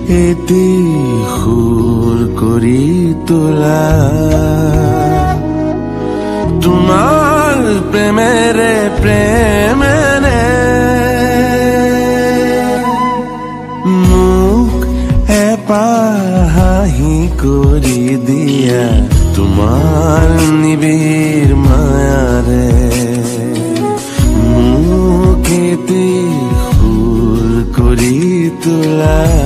এটি সুৰ কৰি তোলা তোমাৰ প্ৰেমেৰে প্ৰেমেৰে মোক এপাৰ হাঁহি কৰি দিয়া তোমাৰ নিবিড় মায়াৰে মোক এটি সুৰ কৰি তোলা